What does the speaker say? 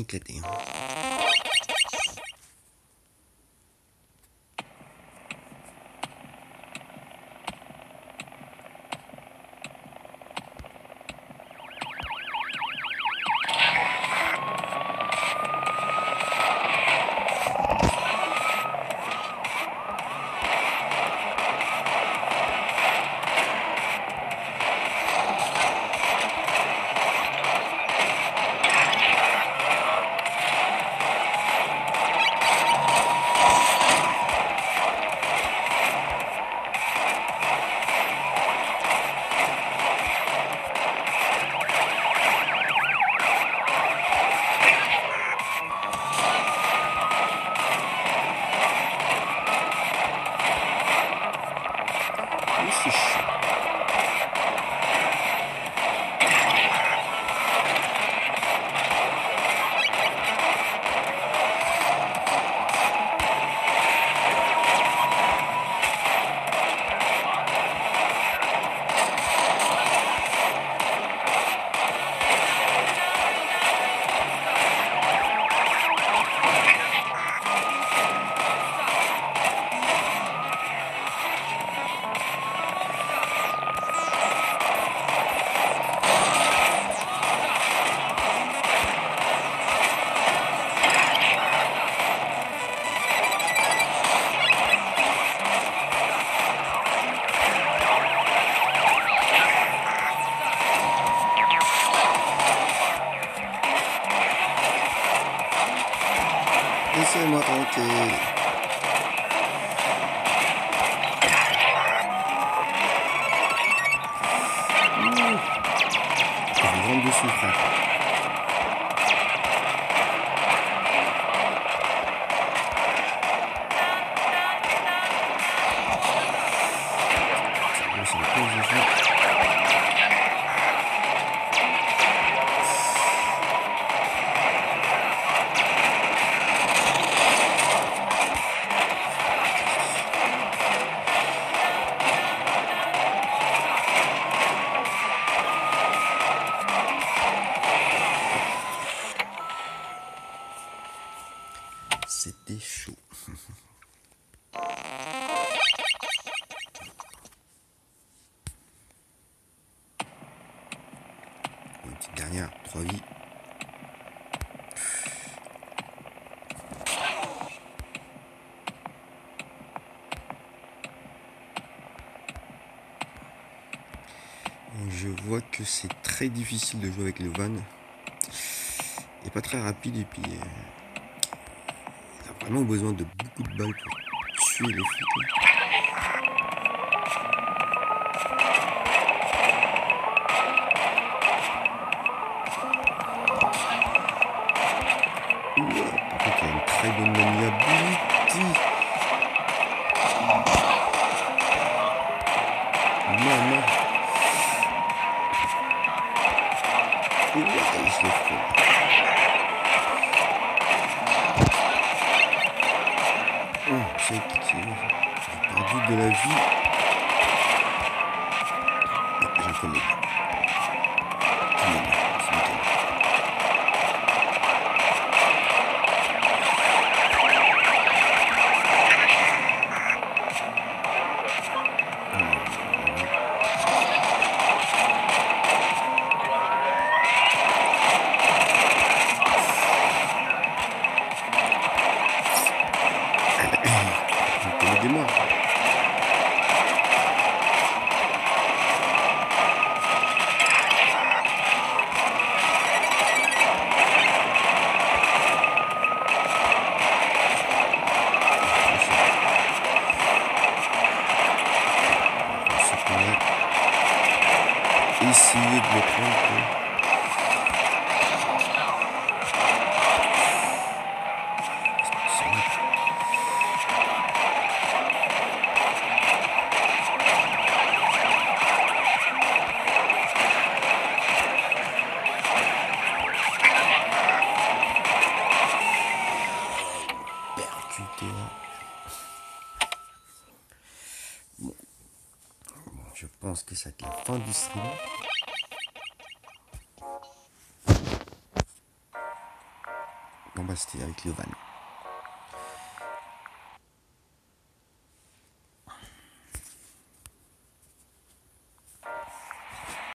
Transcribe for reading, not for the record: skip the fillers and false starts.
éclaté. Laissez-moi tranquille. Je rentre dessus, frère. C'est le coup que je fais. C'était chaud. Une petite dernière, 3 vies. Je vois que c'est très difficile de jouer avec le van. Il n'est pas très rapide et puis... vraiment besoin de beaucoup de balles pour tuer les flics. Par contre, il y a une très bonne maniabilité. Maman. Je l'ai fait. J'ai perdu de la vie. J'en connais. Aidez-moi. Essayez de le prendre. Bon. Je pense que c'est la fin du stream. Bon bah c'était avec le van.